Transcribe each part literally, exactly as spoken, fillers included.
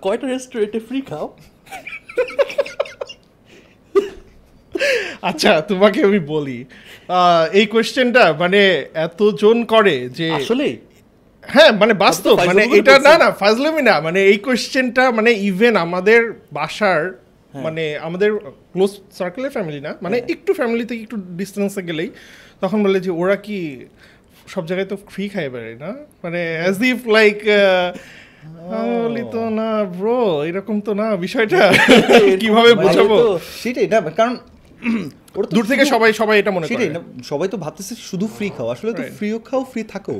কয়টা রেস্টুরেন্টে ফ্রি খাও? আচ্ছা তোমাকে আমি বলি, এই কোয়েশ্চেনটা মানে এতজন করে যে আসলে হ্যাঁ মানে বাস্তব, মানে এটা না না ফাজলামি না, মানে এই কোয়েশ্চেনটা মানে ইভেন আমাদের বাসার মানে আমাদের ক্লোজ সার্কেলের ফ্যামিলি না, মানে একটু ফ্যামিলি থেকে একটু ডিস্টেন্সে গেলেই তখন বলে যে ওরা কি সব জায়গায় তো ফ্রি খাই পারে না, মানে অ্যাজ ইফ লাইক বলি তো না ব্রো এরকম তো না বিষয়টা, কিভাবে বোঝাবো সেটাই না, কারণ দূর থেকে সবাই সবাই এটা মনে করে, সবাই তো ভাবতেছে শুধু ফ্রি খাও, আসলে তো ফ্রিও খাও ফ্রি থাকো।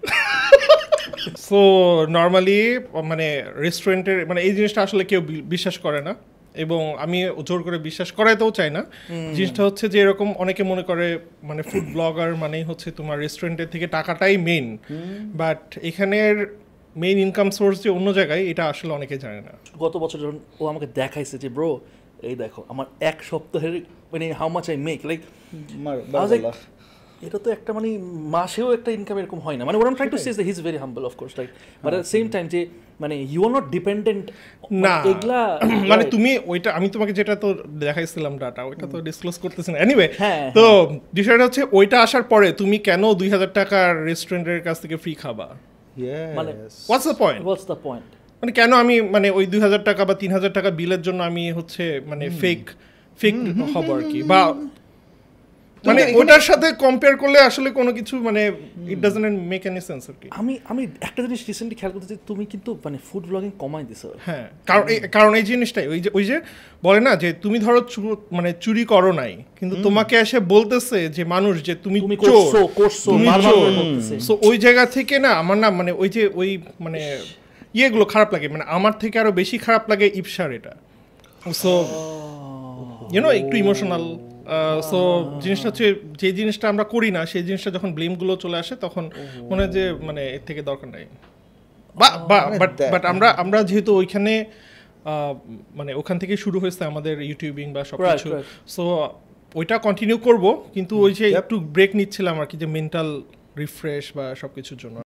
সো নর্মালি মানে রেস্টুরেন্টের মানে এই জিনিসটা আসলে কেউ বিশ্বাস করে না, এবং আমি জোর করে বিশ্বাস করাইতেও চাই না। জিনিসটা হচ্ছে যে এরকম অনেকে মনে করে মানে ফুড ব্লগার মানেই হচ্ছে তোমার রেস্টুরেন্টের থেকে টাকাটাই মেইন, বাট এখানের মেইন ইনকাম সোর্স যে অন্য জায়গায় এটা আসলে অনেকে জানে না। গত বছর যখন ও আমাকে দেখাইছে যে ব্রো এই দেখো আমার এক সপ্তাহের মানে how much I make, like এটা তো একটা মানে মাসেও একটা ইনকাম এরকম হয় না, মানে what I am trying to say is he is very humble of course, right, but at same time যে মানে ইউ আর নট ডিপেন্ডেন্ট না এগুলা, মানে তুমি ওইটা আমি তোমাকে যেটা তো দেখাইছিলাম ডাটা ওইটা তো ডিসক্লোজ করতেছি না এনিওয়ে। তো বিষয়টা হচ্ছে ওইটা আসার পরে তুমি কেন দুই হাজার টাকার রেস্টুরেন্টের কাছ থেকে ফ্রি খাবা? মানে what's the point, what's the point মানে কেন আমি মানে ওই দুই হাজার টাকা বা তিন হাজার টাকা বিলের জন্য আমি হচ্ছে মানে ফেক ফেক হব আর কি, বা মানে ওটার সাথে কম্পেয়ার করলে আসলে কোনো কিছু মানে it doesn't make any sense আর কি। আমি আমি একটা জিনিস রিসেন্টলি খেয়াল করতেছি, তুমি কিন্তু মানে ফুড ব্লগিং কমাই দিছো। হ্যাঁ, কারণ কারণ এই জিনিসটাই ওই যে ওই যে বলে না যে তুমি ধরো মানে চুরি করো নাই, কিন্তু তোমাকে এসে বলতেছে যে মানুষ যে তুমি করছো করছো বারবার বলতেছে, সো ওই জায়গা থেকে না আমার না মানে ওই যে ওই মানে ইয়েগুলো খারাপ লাগে, মানে আমার থেকে আরো বেশি খারাপ লাগে ইপসার এটা। সো ইউ নো একটু ইমোশনাল। সো জিনিসটা হচ্ছে যে জিনিসটা আমরা করি না সেই জিনিসটা যখন ব্লেমগুলো চলে আসে তখন মনে হয় যে মানে এর থেকে দরকার নাই, বাট বাট আমরা আমরা যেহেতু ওইখানে মানে ওখান থেকে শুরু হয়েছে আমাদের ইউটিউবিং বা সব কিছু, সো ওইটা কন্টিনিউ করব, কিন্তু ওই যে একটু ব্রেক নিচ্ছিলাম আর কি, যে মেন্টাল রিফ্রেশ বা সব কিছুর জন্য।